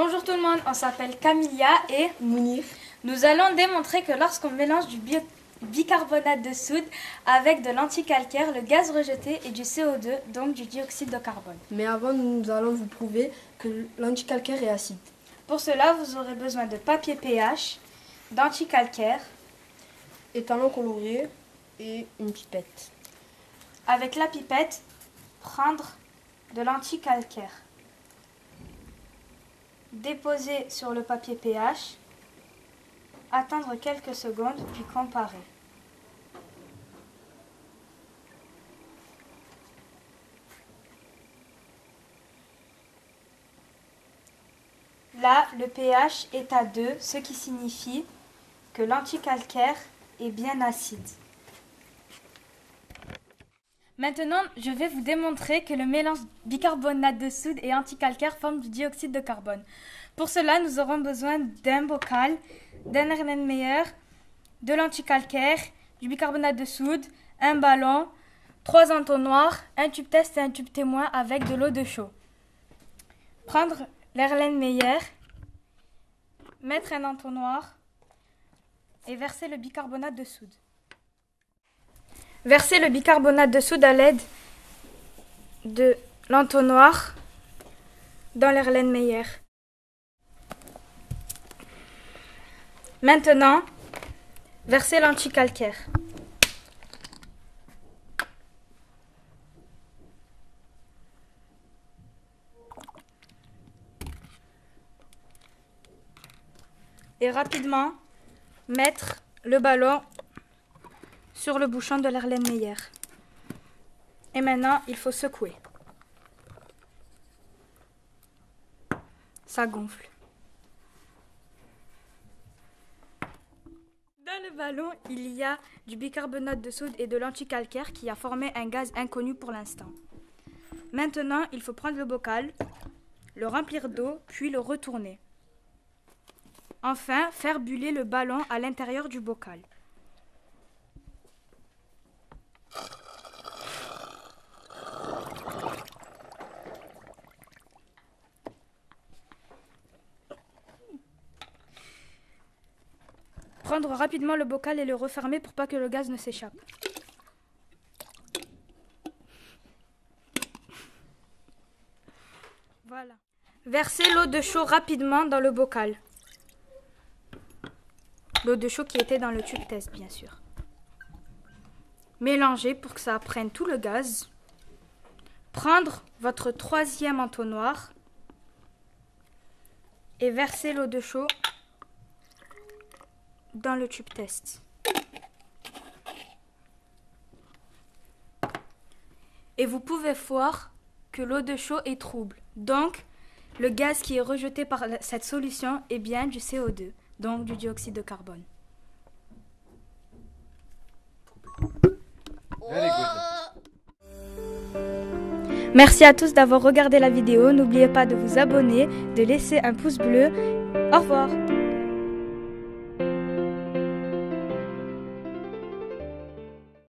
Bonjour tout le monde, on s'appelle Camilla et Mounir. Nous allons démontrer que lorsqu'on mélange du bicarbonate de soude avec de l'anticalcaire, le gaz rejeté est du CO2, donc du dioxyde de carbone. Mais avant, nous allons vous prouver que l'anticalcaire est acide. Pour cela, vous aurez besoin de papier pH, d'anticalcaire, Étalon coloré et une pipette. avec la pipette, prendre de l'anticalcaire. Déposer sur le papier pH, attendre quelques secondes, puis comparer. Là, le pH est à 2, ce qui signifie que l'anticalcaire est bien acide. Maintenant, je vais vous démontrer que le mélange bicarbonate de soude et anticalcaire forme du dioxyde de carbone. Pour cela, nous aurons besoin d'un bocal, d'un Erlenmeyer, de l'anticalcaire, du bicarbonate de soude, un ballon, 3 entonnoirs, un tube test et un tube témoin avec de l'eau de chaud. Prendre l'Erlenmeyer, mettre un entonnoir et verser le bicarbonate de soude. Versez le bicarbonate de soude à l'aide de l'entonnoir dans l'Erlenmeyer. Maintenant, versez l'anticalcaire. Et rapidement, mettre le ballon sur le bouchon de l'Erlenmeyer. Et maintenant, il faut secouer. Ça gonfle. Dans le ballon, il y a du bicarbonate de soude et de l'anticalcaire qui a formé un gaz inconnu pour l'instant. Maintenant, il faut prendre le bocal, le remplir d'eau, puis le retourner. Enfin, faire buller le ballon à l'intérieur du bocal. Prendre rapidement le bocal et le refermer pour pas que le gaz ne s'échappe. Voilà. Versez l'eau de chaud rapidement dans le bocal. L'eau de chaud qui était dans le tube test, bien sûr. Mélangez pour que ça prenne tout le gaz. Prendre votre 3e entonnoir et verser l'eau de chaud dans le tube test. Et vous pouvez voir que l'eau de chaud est trouble. Donc, le gaz qui est rejeté par cette solution est bien du CO2, donc du dioxyde de carbone. Merci à tous d'avoir regardé la vidéo. N'oubliez pas de vous abonner, de laisser un pouce bleu. Au revoir.